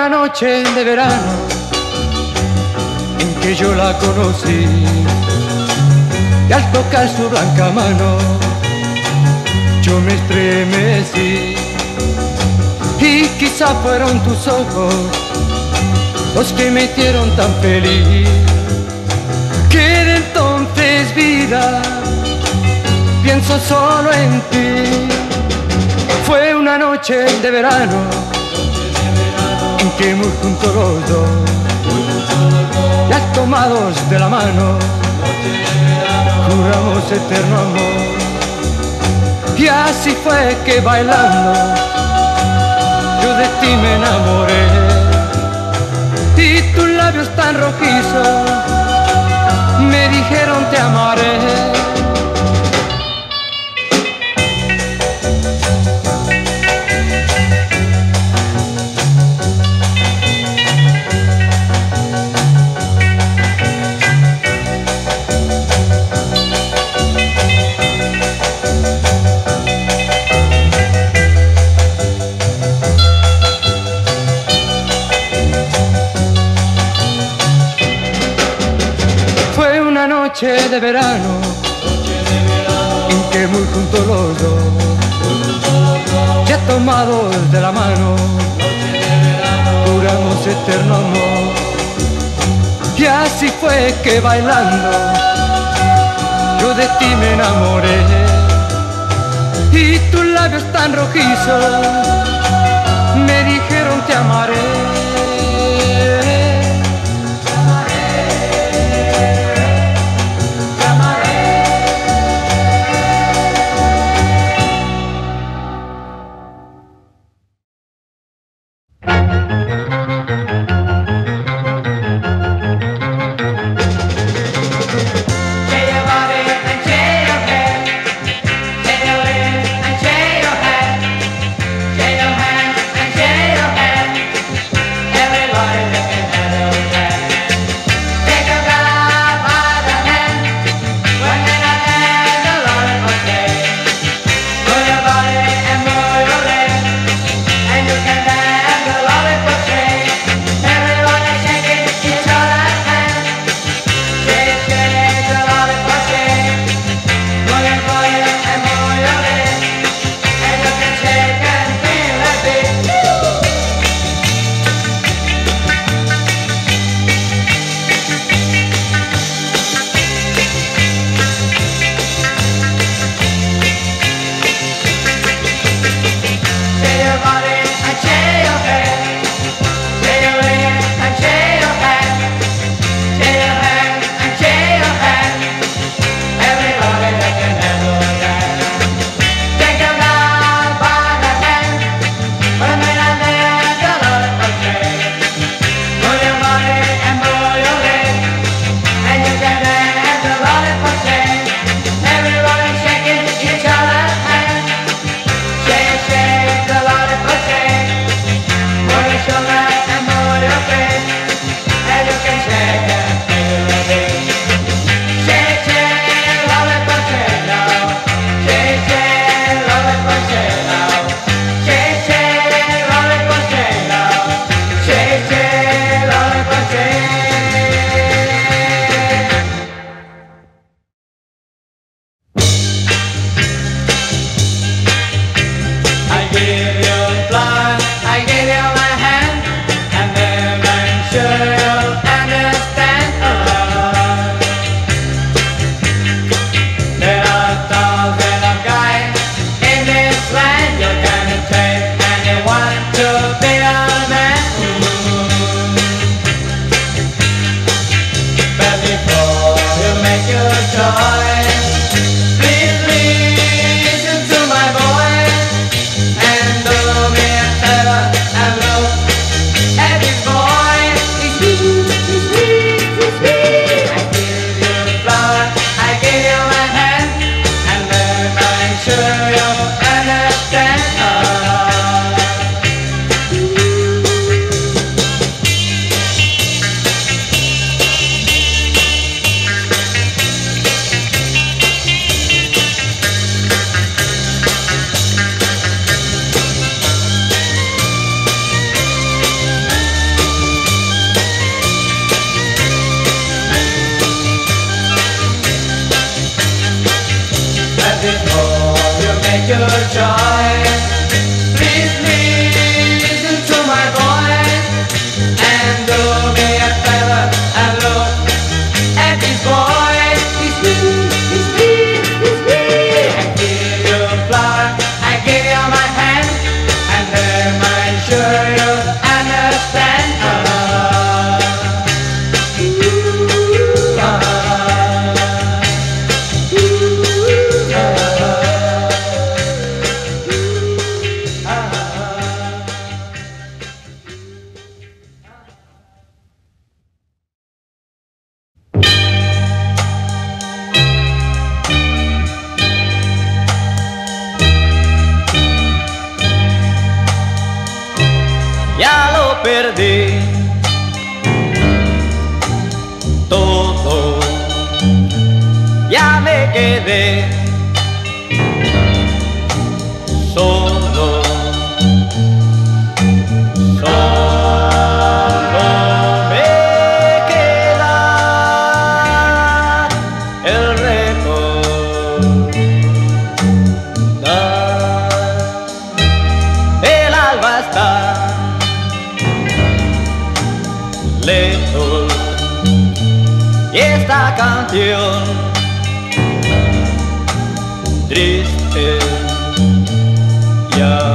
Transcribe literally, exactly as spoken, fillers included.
una noche de verano en que yo la conocí, y al tocar su blanca mano yo me estremecí. Y quizá fueron tus ojos los que me hicieron tan feliz, que de entonces, vida, pienso solo en ti. Fue una noche de verano en que muy juntos los dos, ya tomados de la mano, juramos eterno amor. Y así fue que bailando yo de ti me enamoré, y tus labios tan rojizos me dijeron te amaré. Noche de verano en que muy juntos los dos, ya tomados de la mano, juramos eterno amor. Y así fue que bailando yo de ti me enamoré, y tus labios tan rojizos me dijeron te amaré. And you can dance the lollipop. perdí todo, ya me quedé solo, solo me queda el recordar. El alba está lejos y esta canción triste ya